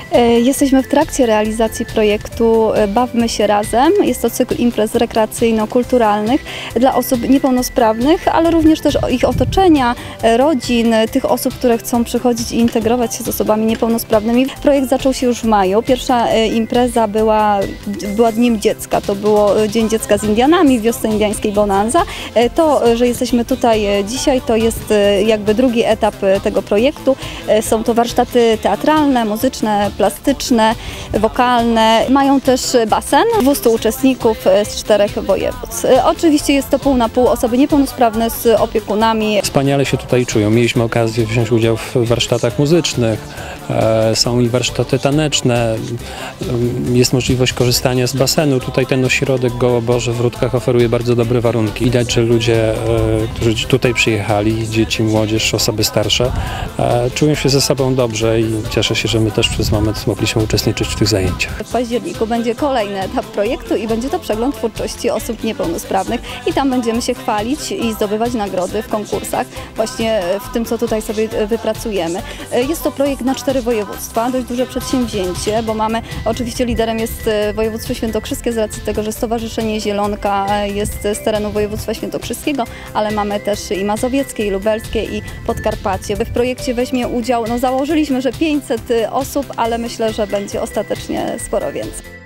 Jesteśmy w trakcie realizacji projektu Bawmy się razem. Jest to cykl imprez rekreacyjno-kulturalnych dla osób niepełnosprawnych, ale również też ich otoczenia, rodzin, tych osób, które chcą przychodzić i integrować się z osobami niepełnosprawnymi. Projekt zaczął się już w maju. Pierwsza impreza była Dniem Dziecka. To było Dzień Dziecka z Indianami w wiosce indiańskiej Bonanza. To, że jesteśmy tutaj dzisiaj, to jest jakby drugi etap tego projektu. Są to warsztaty teatralne, muzyczne, plastyczne, wokalne. Mają też basen, 200 uczestników z 4 województw. Oczywiście jest to pół na pół, osoby niepełnosprawne z opiekunami. Wspaniale się tutaj czują. Mieliśmy okazję wziąć udział w warsztatach muzycznych, są i warsztaty taneczne, jest możliwość korzystania z basenu. Tutaj ten ośrodek Gołoborze w Rudkach oferuje bardzo dobre warunki. Widać, że ludzie, którzy tutaj przyjechali, dzieci, młodzież, osoby starsze, czują się ze sobą dobrze i cieszę się, że my też przez moment mogliśmy uczestniczyć w tych zajęciach. W październiku będzie kolejny etap projektu i będzie to przegląd twórczości osób niepełnosprawnych i tam będziemy się chwalić i zdobywać nagrody w konkursach właśnie w tym, co tutaj sobie wypracujemy. Jest to projekt na 4 województwa, dość duże przedsięwzięcie, bo mamy, oczywiście liderem jest województwo świętokrzyskie z racji tego, że Stowarzyszenie Zielonka jest z terenu województwa świętokrzyskiego, ale mamy też i mazowieckie, i lubelskie, i Podkarpacie. W projekcie weźmie udział, założyliśmy, że 500 osób, ale myślę, że będzie ostatecznie sporo więcej.